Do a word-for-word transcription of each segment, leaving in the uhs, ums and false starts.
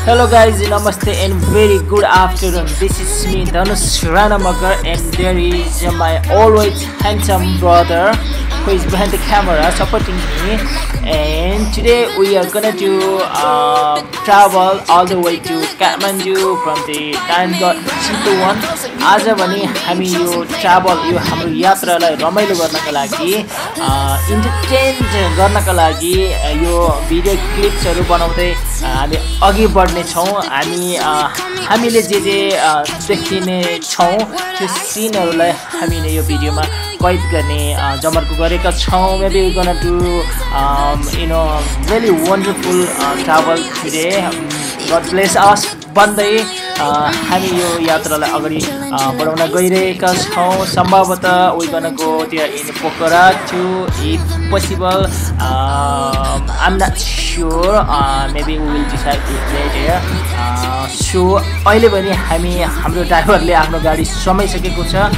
Hello guys, namaste and very good afternoon. This is me, Dhanush Ranamagar, and there is my always handsome brother who is behind the camera supporting me. And today we are gonna do uh, travel all the way to Kathmandu from the Nayangarh Chintawon. आज भने हामी यो travel यो हाम्रो यात्रालाई रमाइलो गर्नका लागि इन्टरटेन गर्नका लागि यो भिडियो क्लिप्सहरु बनाउँदै हामी अघि बढ्ने छौं। हामी हामीले जे जे देखिने छौं त्यो सिनहरुलाई हामीले यो भिडियोमा कैद गर्ने जमर्को गरेका छौं। Maybe we're gonna do um, you know really wonderful uh, travel today. God bless us. भन्दै हामी यो यात्रालाई अगाडि बढाउन गइरहेका छौं। सम्भवतः we gonna go there in Pokhara too if possible. um, I'm not sure. uh, maybe we will decide it later. uh, so अहिले पनि हामी हाम्रो ड्राइभरले आफ्नो गाडी समाइसकेको छ।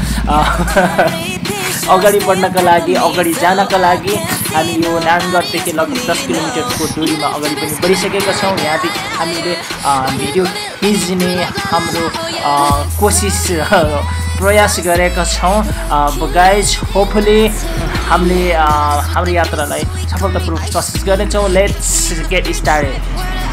अगाडि बढ्नका लागि अगाडि जानका लागि हामी यो नारायणगढदेखि लगभग दस किलोमिटरको दूरीमा अगाडि पनि बढिसकेका छौं। यहाँदेखि हामीले भिडियो खिच्ने हाम्रो कोसिस प्रयास गरेका छौं। गाइज होपफुली हामीले हाम्रो यात्रालाई सफलतापूर्वक सक्सेस गर्नेछौं। Let's get started.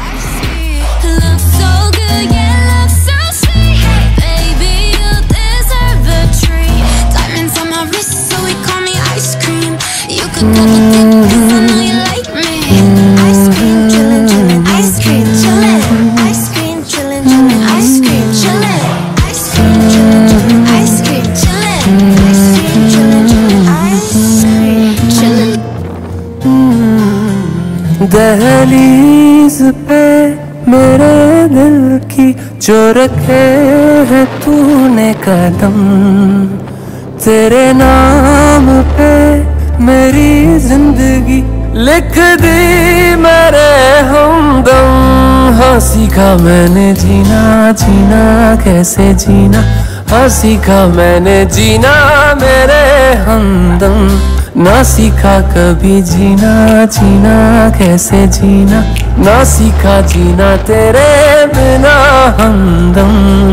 दहलीज पे मेरे दिल की जो रखे है तूने कदम, तेरे नाम पे मेरी जिंदगी लिख दी मेरे हमदम। हाँ सीखा मैंने जीना जीना कैसे जीना, हाँ सीखा मैंने जीना मेरे हमदम। ना सीखा कभी जीना जीना कैसे जीना, ना सीखा जीना तेरे बिना हमदम।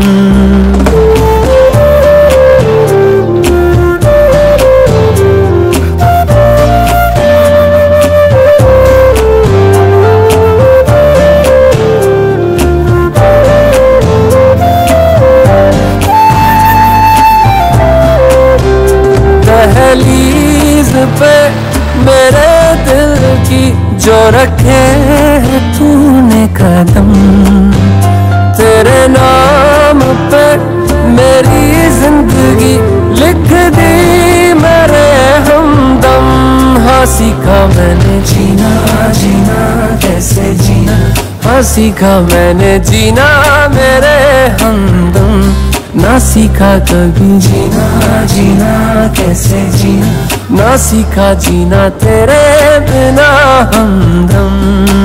पे मेरे दिल की जो रखे है तूने कदम, तेरे नाम पे मेरी जिंदगी लिख दी मेरे हमदम। हाँ सीखा मैंने जीना जीना कैसे जीना, हाँ सीखा मैंने जीना मेरे हमदम। ना सीखा कभी जीना जीना कैसे जीना, ना सीखा जीना तेरे बिना हमदम।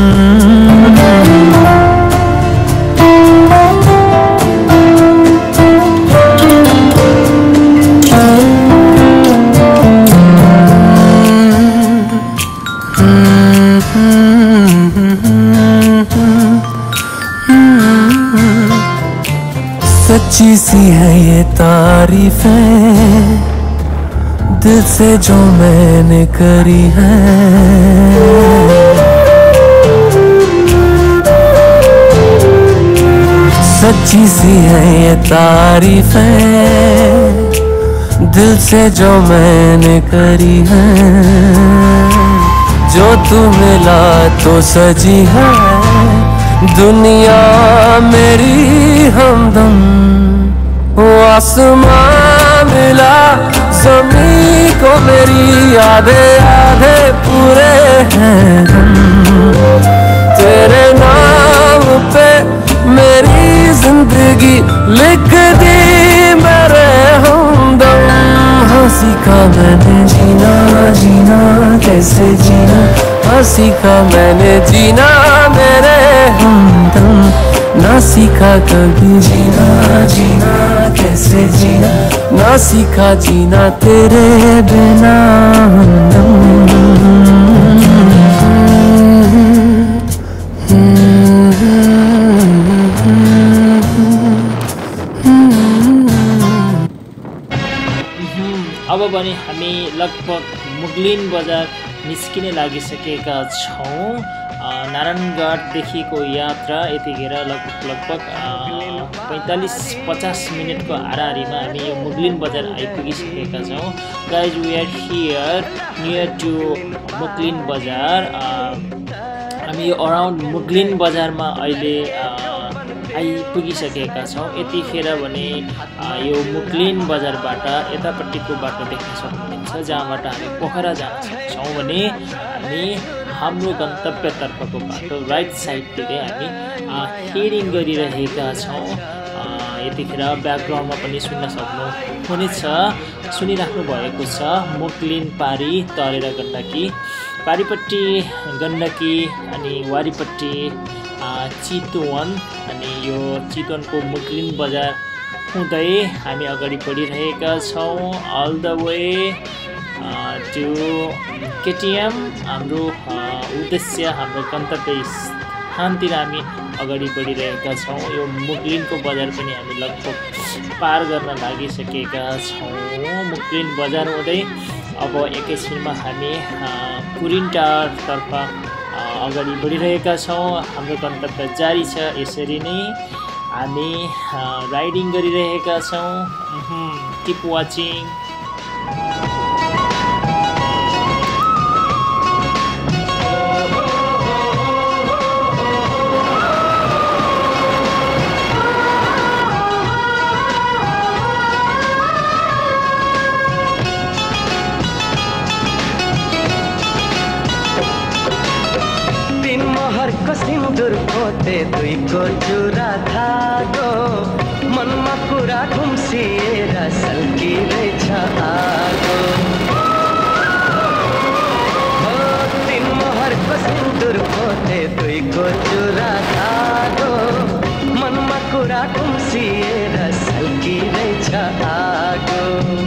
सच्ची सी है ये तारीफें दिल से जो मैंने करी है, सच्ची सी है ये तारीफें दिल से जो मैंने करी है। जो तू मिला तो सजी है दुनिया मेरी हमदम। वो आसमां मिला ज़मीं को मेरी आधे आधे पूरे हैं हम। तेरे नाम पे मेरी जिंदगी लिख दी मेरे हमदम। हाँ सीखा मैंने जीना जीना कैसे जीना, हाँ सीखा मैंने जीना मेरे हमदम। ना सीखा कभी जीना जीना कैसे जीना, ना सीखा जीना तेरे बिना हमदम। अब भने हामी लगभग मुगलिन बजार निस्किने लागिसकेका छौँ। नारायणगढदेखिको यात्रा यतिखेर लगभग लगभग पैँतालिस पचास मिनटको हाराहारीमा हामी यो मुगलिन बजार आइपुगिसकेका छौँ। Guys we are here near to Muglin बजार। हामी यो अराउन्ड मुगलिन बजारमा अहिले आइपुगिसकेका छौँ। यतिखेर भने यो मुगलिन बजारबाट यतापट्टिको बाटो देख्न सक्नुहुन्छ, जहाँबाट हामी पोखरा जान सक्छौँ भने हामी हाम्रो गन्तव्यतर्फको बाटो राइट साइडतिर हामी हेडिङ गरिरहेका छौँ। यतिखेर ब्याकग्राउन्डमा पनि सुन्न सक्नुहुनेछ, सुनिराख्नु भएको छ मुगलिन पारी तरेर गण्डकी, पारीपट्टि गण्डकी अनि वारीपट्टि चितवन, अनि यो चितवनको मुगलिन बजार हुँदै हामी अगाडि बढिरहेका छौँ all the way to KTM. हाम्रो उद्देश्य हाम्रो गन्तव्य स्थानतिर हामी अगाडि बढिरहेका छौँ। यो मुगलिनको बजार पनि हामी लगभग पार गर्न लागिसकेका छौँ। मुगलिन बजार हुँदै अब एकैछिनमा हामी कुरिन टावरतर्फ अगाडि बढिरहेका छौँ। हाम्रो गन्तव्य जारी छ, यसरी नै हामी राइडिङ गरिरहेका छौँ। Keep watching. सिन्दुर पोते दुईको चुरा धागो, मनमा कुरा घुम्सिएर सल्किरहेछ आगो। हो तिन मोहरको सिन्दुर पोते दुईको चुरा धागो, मनमा कुरा घुम्सिएर सल्किरहेछ आगो।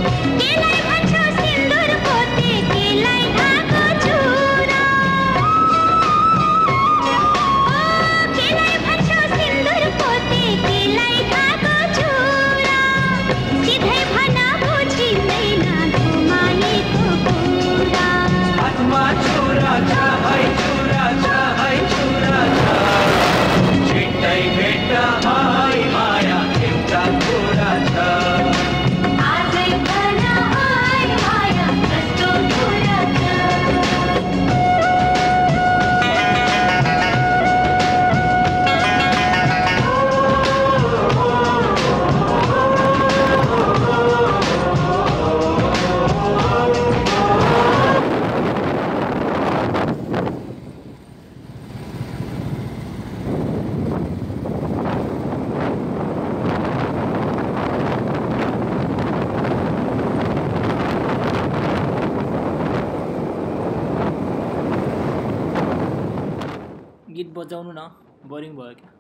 गीत बजाउनु न, बोरिङ भयो क्या।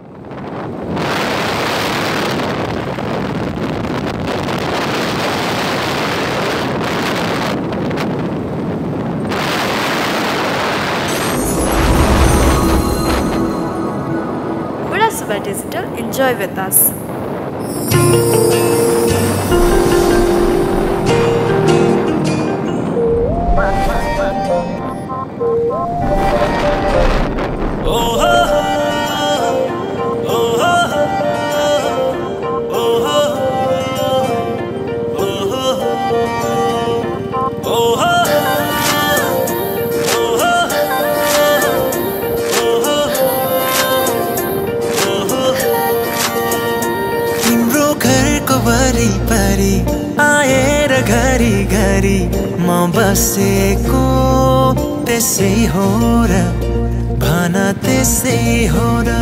Urasuba Digital, enjoy with us. वरिपरि आएर घरी घरी म बसेको त्यसै हो र, भन त्यसै हो र।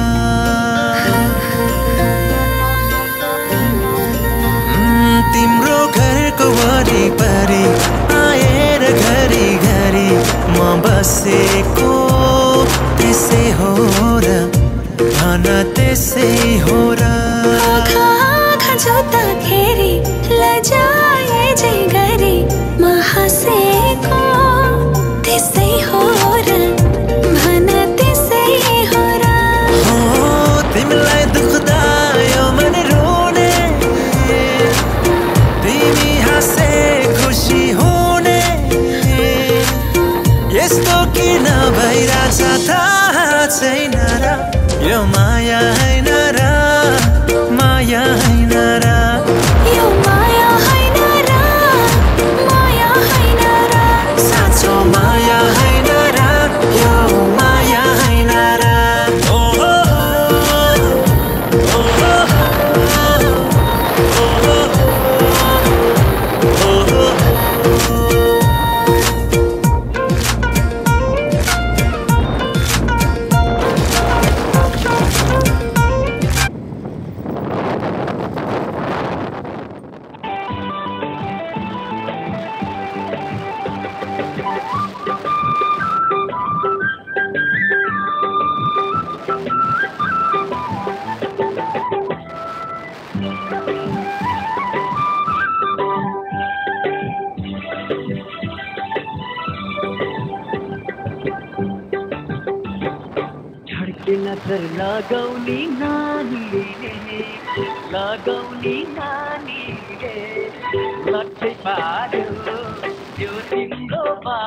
तिम्रो घरको वरिपरि आएर घरी घरी म बसेको त्यसै हो र, भन त्यसै हो र। जोत्दाखेरि लजाए जे गरी म हाँसेको त्यसै हो र, भन त्यसै हो र। हो तिमीलाई दुख्दा यो मन रोने, तिमी हाँसे खुसी हैन र यो माया हैन र माया हैन र यो माया हैन र माया हैन र साँचो माया हैन र यो माया हैन र ओ हो ओ हो ओ हो नजर लगाउने नानीले लगाउने नानीले लट्ठै पार्यो त्यो तिम्रो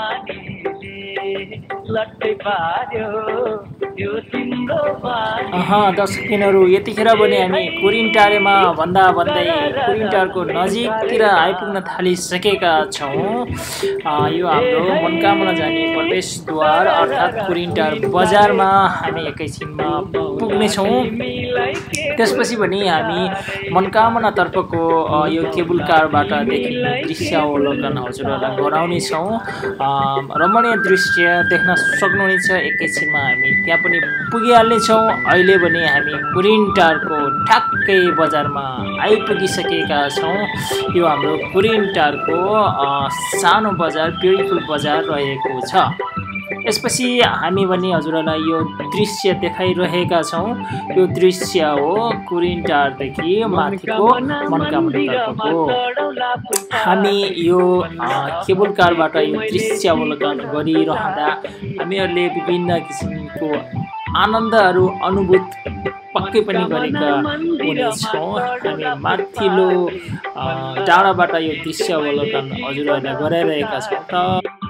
बानीले लट्ठै पार्यो त्यो तिम्रो बानी। अह दर्शकबिनहरू यतिखेर पनि हामी कुरिनटारमा भन्दा भन्दै कुरिनटारको नजिकतिर आइपुग्न थालिसकेका छौँ। यो हाम्रो मनोकामना जाने प्रवेशद्वार अर्थात् कुरिनटार बजारमा हामी एकैछिनमा पुग्नेछौँ। त्यसपछि पनि हामी मनोकामनातर्फको यो केबुल कारबाट देखिने दृश्यावलोकन हजुरहरूलाई गराउनेछौँ। रमणीय दृश्य देख्न सक्नुहुनेछ। एकैछिनमा हामी त्यहाँ पनि पुगिहाल्नेछौँ। अहिले पनि हामी कुरिनटारको ठ्याक्कै बजारमा आइपुगिसकेका छौँ। यो हाम्रो कुरिनटारको सानो बजार ब्युटिफुल बजार रहेको छ। यसपछि हामी पनि हजुरहरूलाई यो दृश्य देखाइरहेका छौँ। यो दृश्य हो कुरिनटारदेखि माथिको मनोकामनातर्फको। हामी यो केबुल कारबाट यो दृश्य अवलोकन गरिरहँदा हामीहरूले विभिन्न किसिमको आनन्दहरू अनुभूत पक्कै पनि गरेका हुनेछौँ। हामी माथिल्लो टाढाबाट यो दृश्य अवलोकन हजुरहरूलाई गराइरहेका छौँ। त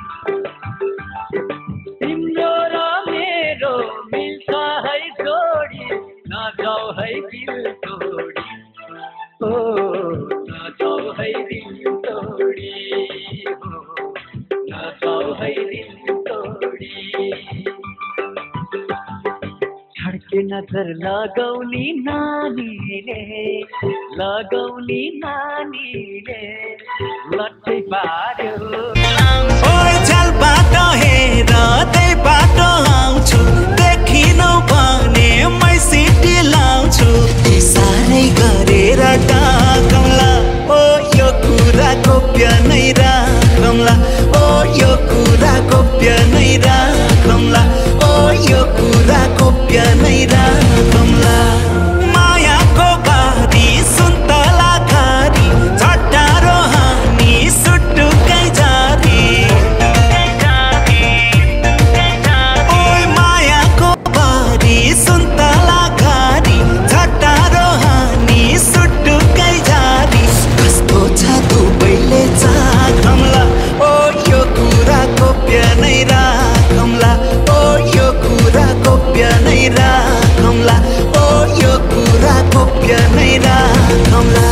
नजर लगाउने नानीले लगाउने नानीले लट्ठै पार्यो। ओइ झ्याल बाटो हेर त्यही बाटो आउँछु देखिनौ भने मै सिटी लाउँछु साह्रै गरेर डाकौँला ओ यो कुरा गोप्य नै राखौँला ओ यो कुरा गोप्य नै राखौँला ओ यो कुरा गोप्य नै राखौँला मायाको बारी सुन्तला घारी झट्टारो हानी सुटुकै जारी ओइ मायाको बारी सुन्तला घारी झट्टारो हानी सुटुकै जारी कस्तो छ दुवैले चाखौँला ओ यो कुरा गोप्य नै राखौँला ओ यो कुरा गोप्य नै राखौँला ओ यो कुरा गोप्य नै राखौँला।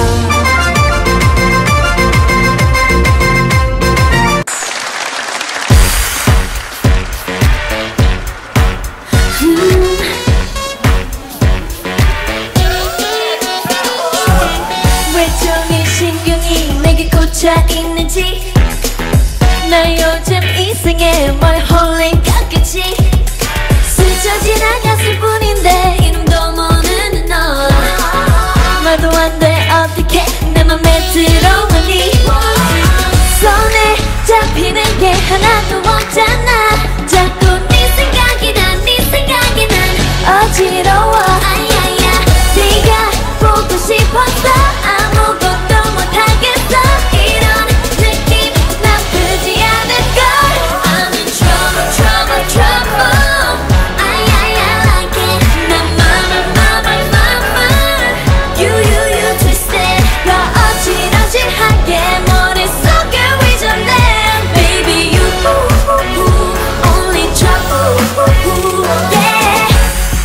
왜 종일 신경이 내게 꽂혀 있는지 나 요즘 이상해 뭘 홀린 같겠지 스쳐 지나갔을 뿐인데 이름도 모르는 너 말도 안 돼 어떻게 내 맘에 들어오니 손에 잡히는 게 하나도 없잖아 자꾸 네 생각이 나 네 생각이 난 어지러워 아야야 네가 보고 싶었어 아무것도 못하겠어 이런 느낌 나쁘지 않을걸 I'm in trouble trouble trouble 아야야 like it 난 맘을 맘을 맘을 You you you twisted 더 어지러지하게 머릿속에 위전해 Baby you only trouble yeah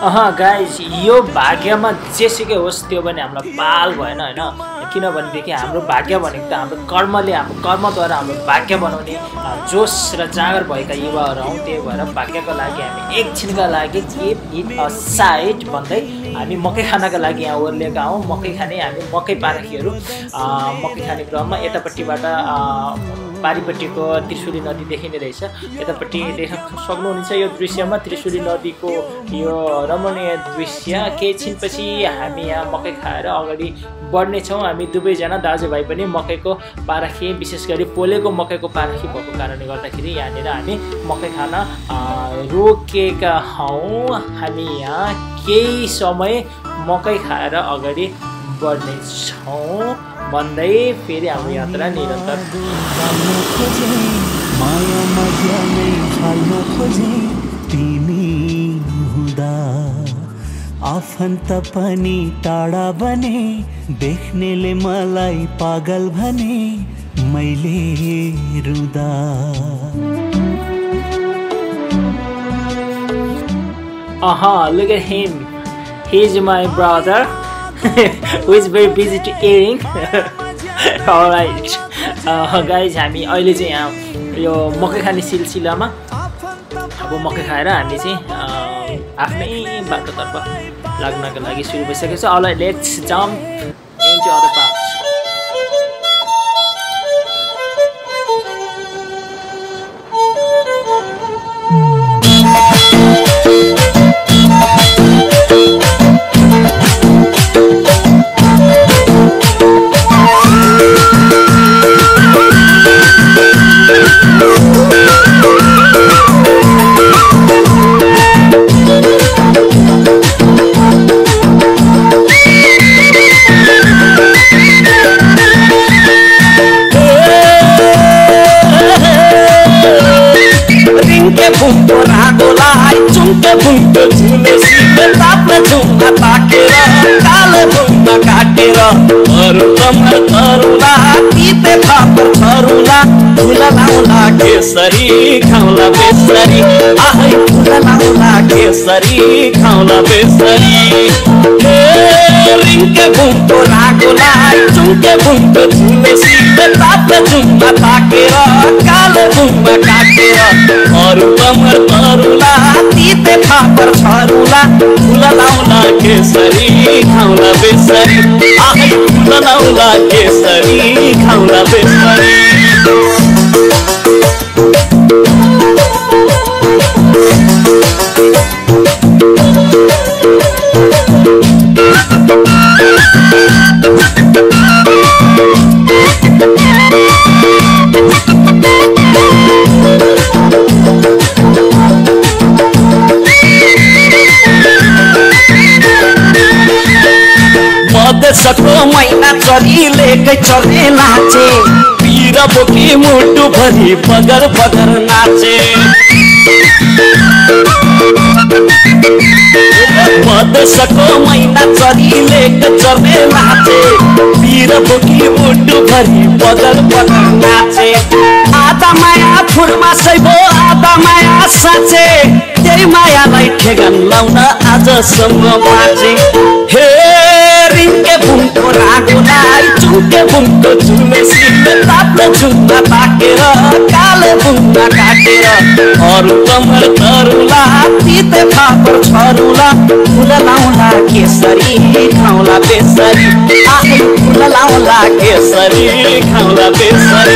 uh guys यो भाग्यमा जेसुकै होस् त्यो पनि हामीलाई पाल भएन होइन किनभनेदेखि हाम्रो भाग्य भनेको त हाम्रो कर्मले हाम्रो कर्मद्वारा हाम्रो भाग्य बनाउने जोस र जाँगर भएका युवाहरू हौँ। त्यही भएर भाग्यको लागि हामी एकछिनका लागि कीप इट अ साइड भन्दै हामी मकै खानका लागि यहाँ ओर्लिएका हौँ। मकै खाने हामी मकै पारखीहरू मकै खाने क्रममा यतापट्टिबाट पारिपट्टिको त्रिशुली नदी देखिने रहेछ। यतापट्टि देख्न सक्नुहुनेछ यो दृश्यमा त्रिशुली नदीको यो रमणीय दृश्य। केही छिनपछि हामी यहाँ मकै खाएर अगाडि बढ्नेछौँ। हामी दुवैजना दाजुभाइ पनि मकैको पारखी विशेष गरी पोलेको मकैको पारखी भएको कारणले गर्दाखेरि यहाँनिर हामी मकै खान रोकेका हौँ। हामी यहाँ केही समय मकै खाएर अगाडि बढ्नेछौँ भन्दै फेरि हाम्रो यात्रा निरन्तर माया मजा नै फाल्न खोजे तिमी हुँदा आफन्त पनि टाढा बने देख्नेले मलाई पागल भने मैले रुदा। Uh-huh, look at him. He's my brother who is very busy to eating. Alright, uh, guys, हामी अहिले चाहिँ यहाँ यो मकै खाने सिलसिलामा अब मकै खाएर हामी चाहिँ आफ्नै बाटोतर्फ लाग्नका लागि सुरु भइसकेको छ। Alright, let's jump into other parts. Kesari खाउला बेसरी आहै फुला लाउला केसरी खाउला बेसरी ए रिङ्के बुङ्को रागोलाई चुङ्के बुङ्को झुलेसी ताप्ने झुम्मा ताकेर कालो बुङ्मा काटेर अरू कमर तरुला तिते फापर छरुला फुला लाउला केसरी खाउला बेसरी आहै फुला लाउला केसरी खाउला बेसरी। मधेसको मैना चलिलेकै चले नाचे पिर बोकी मुटु भरि बगर बगर नाचे। मधेसको मैना चलिलेकै चले नाचे पिर बोकी मुटु भरि बगर बगर नाचे। आधा माया फुर्मा सैबो आधा माया साँचे त्यही मायालाई ठेगान लाउन आजसम्म बाँचे। हे रिङ्के बुङ्को रागोलाई चुङ्के बुङ्को झुलेसी ताप्ने झुम्मा ताकेर कालो बुङ्मा काटेर अरू कमर तरुला तिते फापर छरुला फुला लाउला केसरी खाउला बेसरी आहै फुला लाउला केसरी खाउला बेसरी।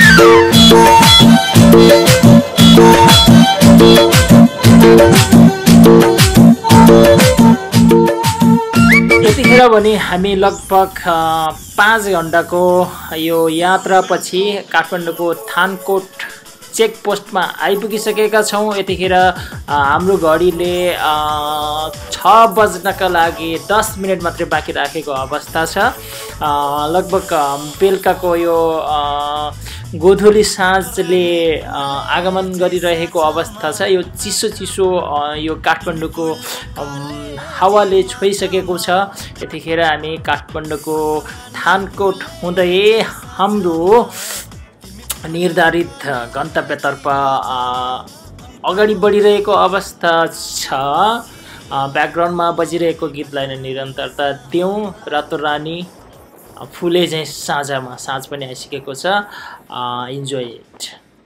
यतिखेर भने हामी लगभग पाँच घन्टाको यो यात्रापछि काठमाडौँको थानकोट चेकपोस्टमा आइपुगिसकेका छौँ। यतिखेर हाम्रो घडीले छ बज्नका लागि दस मिनट मात्रै बाँकी राखेको अवस्था छ। लगभग बेलुकाको यो गोधुली साँझले आगमन गरिरहेको अवस्था छ। यो चिसो चिसो यो काठमाडौँको हावाले छोइसकेको छ। यतिखेर हामी काठमाडौँको थानकोट हुँदै हाम्रो निर्धारित गन्तव्यतर्फ अगाडि बढिरहेको अवस्था छ। ब्याकग्राउन्डमा बजिरहेको गीतलाई नै निरन्तरता दिउँ। रातो रानी फुले चाहिँ साँझमा, साँझ पनि आइसकेको छ। Enjoy it.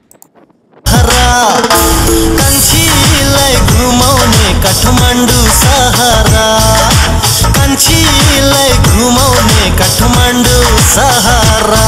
कान्छीलाई घुमाउने काठमाडौँ सहारा, कान्छीलाई घुमाउने काठमाडौँ सहारा।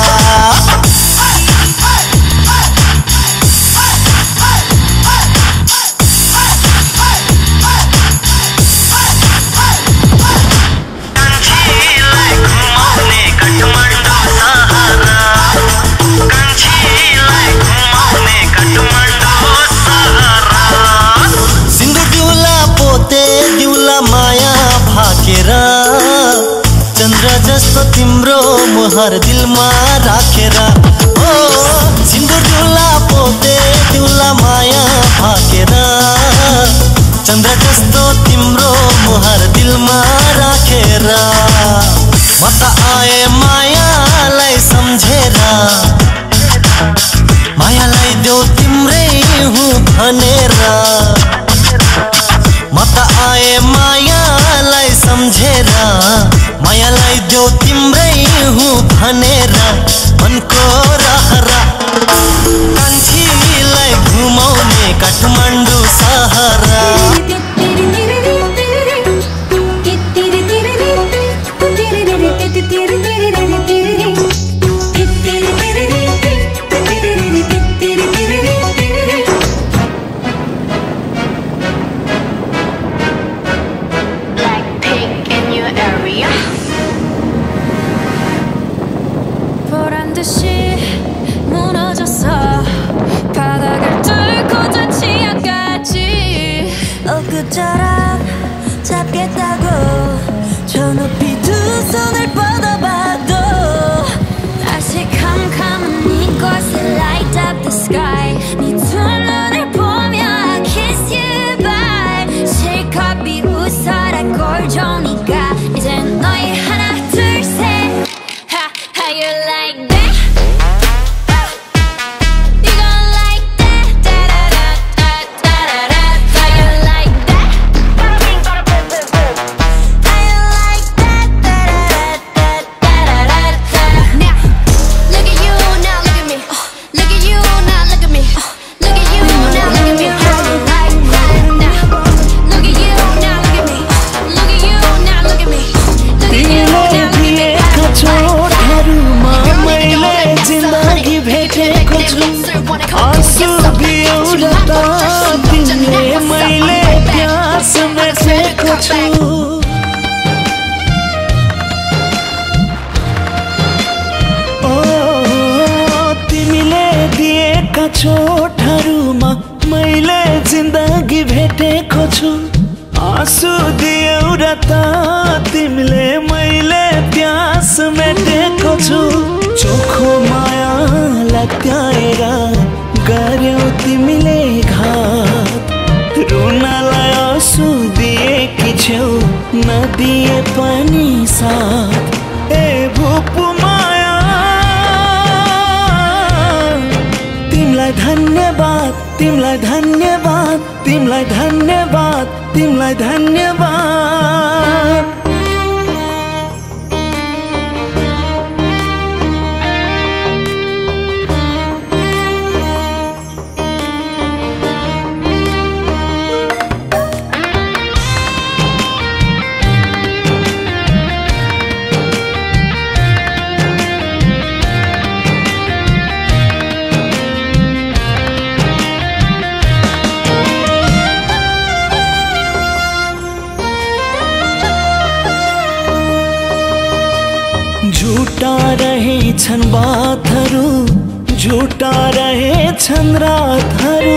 चन्द्र जस्तो तिम्रो मुहार दिलमा राखेर, ओ सिन्दुर दिउला पोते दिउला माया भाकेर, चन्द्र जस्तो तिम्रो मुहार दिलमा राखेर। म त आए मायालाई सम्झेर, मायालाई देऊ तिम्रै हुँ भनेर। म त आए मायालाई सम्झेर, मायालाई देऊ तिम्रै हुँ भनेर। मनको रहरा कान्छीलाई घुमाउने काठमाडौँ सहारा। 잡겠다고 저 높이 두 손을 뻗어봐도 다시 캄캄한 이곳에 light up the sky. 네 두 눈을 보며 I kiss you bye. 실컷 비웃어라 꼴좋으니까 이젠 너희 하나 둘 셋. Ha, how you like that? छोटहरूमा मैले जिन्दगी भेटेको छु। आँसु दियौ र त तिमीले मैले प्यास मेटेको छु। चोखो माया लत्याएर गर्यौ तिमीले घात, रुनलाई आँसु दिएकी छेउ नदिए पनि साथ। ए भुपु माया तिमलाई धन्यवाद, तिमलाई धन्यवाद, तिमलाई धन्यवाद, तिमलाई धन्यवाद। झुटा रहेछन् बातहरू, झुटा रहेछन् रातहरू।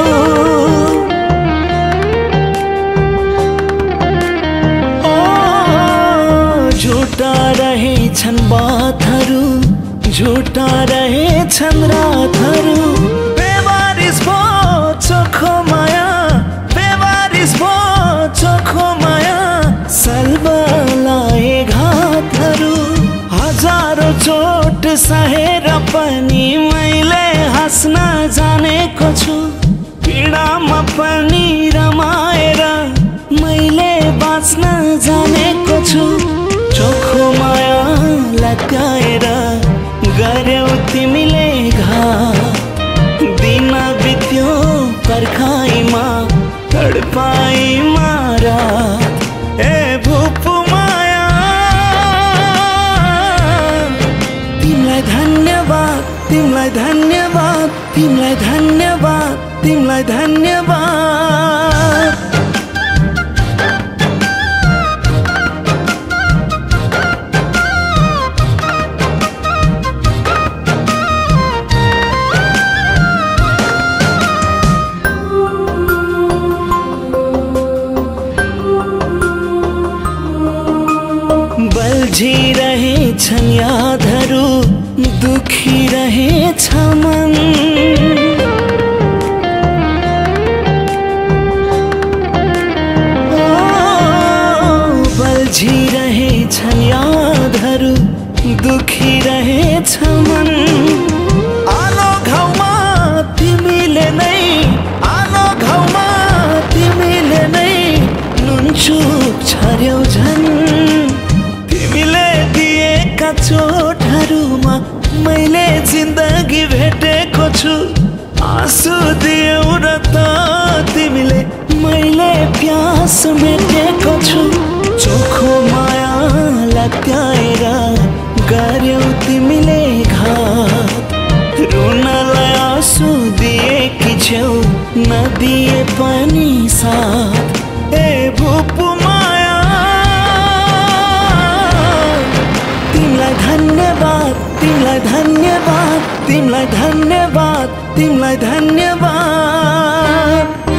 ओ झुटा रहेछन् बातहरू, झुटा रहेछन् रातहरू। बेवारिस भो चोखो माया, बेवारिस भो चोखो माया, सल्बलाए घातहरू। हजारौं चोट सहेर पनि मैले हाँस्न जानेको छु। पीडामा पनि रमाएर मैले पाई मारा ए भूप माया तिमलाई धन्यवाद तिमलाई धन्यवाद तिमलाई धन्यवाद तिमलाई धन्यवाद बल्झी रहे छन् यादहरू दुखी रहे छ मन ओ बल्झी रहे छन् यादहरू दुखी रहे छ मन आलो घाउमा तिमीले नै आलो घाउमा तिमीले नै नुनचुक छर्यौ झन् तिमीले दिएका चोटहरूमा मैले जिन्दगी भेटेको छु आँसु दियौ र त तिमीले मैले प्यास मेटेको छु चोखो माया लत्याएर गर्यौ तिमीले घात रुनलाई आँसु दिएकी छेउ नदिए पनि साथ ए भूप माया तिमलाई धन्यवाद तिमलाई धन्यवाद तिमलाई धन्यवाद तिमलाई धन्यवाद